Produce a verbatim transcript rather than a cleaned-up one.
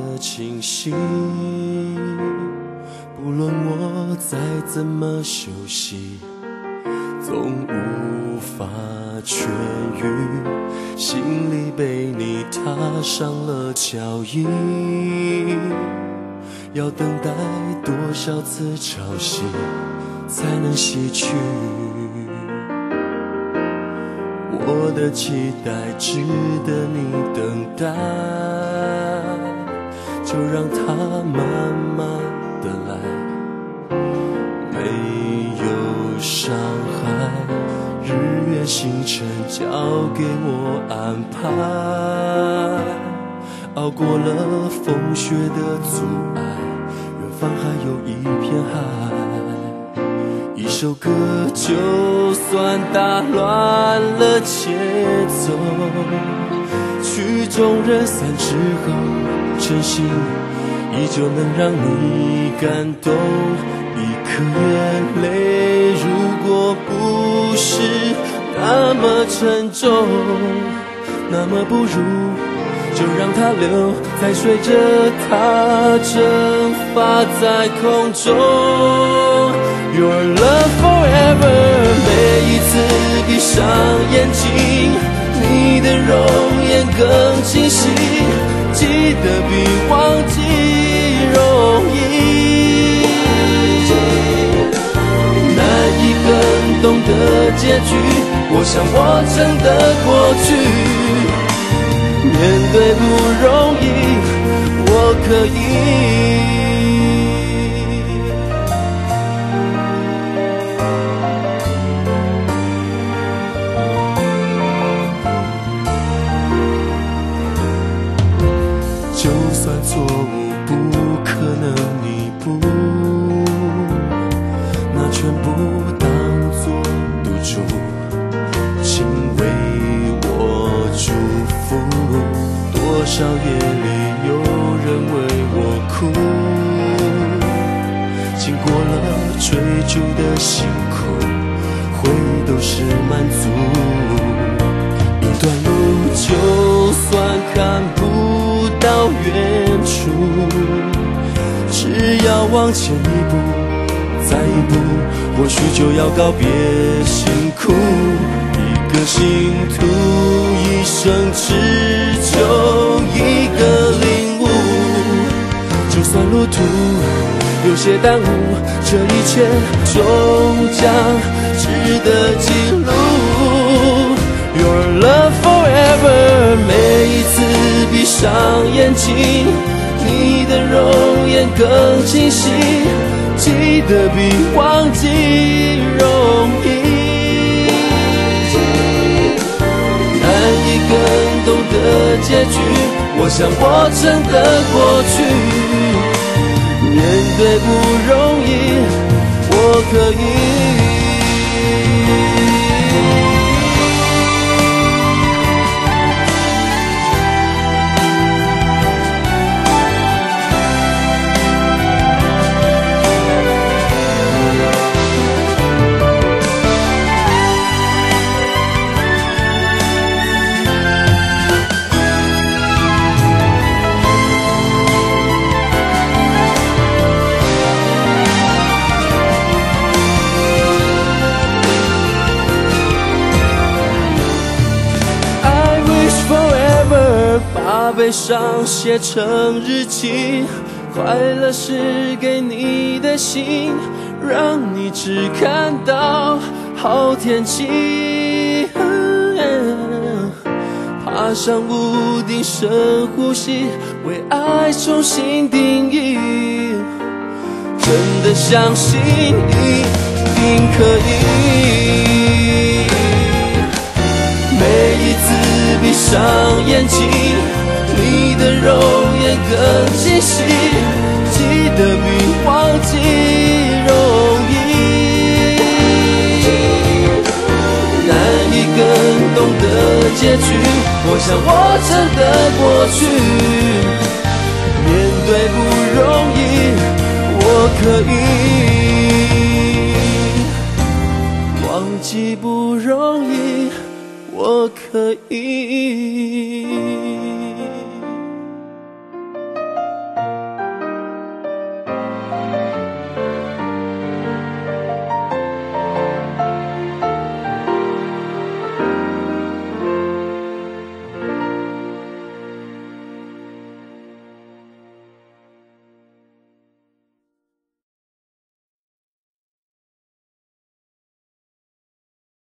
的清醒。不论我再怎么休息，总无法痊愈，心里被你踏上了脚印。要等待多少次潮汐才能洗去我的期待，值得你等待，就让它慢慢的来，没有伤害，日月星辰交给我安排，熬过了风雪的阻碍，远方还有一片海，一首歌就算打乱了节奏，曲终人散之后，真心依旧能让你感动。一颗眼泪如果不是那么沉重，那么不如就让它流，再随着它蒸发在空中。Your love forever， 每一次闭上眼睛，你的容颜更清晰，记得比忘记容易。难以更懂的结局，我想我真的过去，面对不容易，我可以。就算错误不可能弥补，那全部当作赌注，请为我祝福。多少夜里有人为我哭，经过了追逐的辛苦，回忆都是满足。一段路就算看不到远处，只要往前一步，再一步，或许就要告别辛苦。一个信徒，一生只求一个领悟。就算路途有些耽误，这一切终将值得记录。Your love forever， 每一次闭上眼睛，你的容颜更清晰，记得比忘记容易。难以更懂的结局，我想我真的过去，面对不容易，我可以。把悲伤写成日记，快乐是给你的信，让你只看到好天气。爬上屋顶深呼吸，为爱重新定义，真的相信一定可以。每一次闭上眼睛，你的容颜更清晰，记得比忘记容易。难以更懂的结局，我想我真的过去，面对不容易，我可以忘记不容易，我可以。